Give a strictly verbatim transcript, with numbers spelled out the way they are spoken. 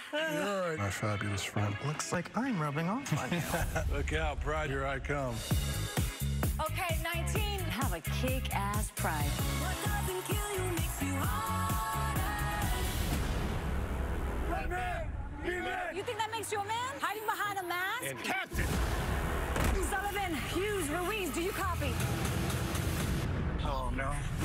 You're my fabulous friend. Looks like I'm rubbing off on you. Look out, Pride, here I come. Okay, nineteen. Have a kick-ass Pride. What doesn't kill you makes you harder. Red man! He-Man! You think that makes you a man? Hiding behind a mask? And Captain! Sullivan, Hughes, Ruiz, do you copy? Oh, no.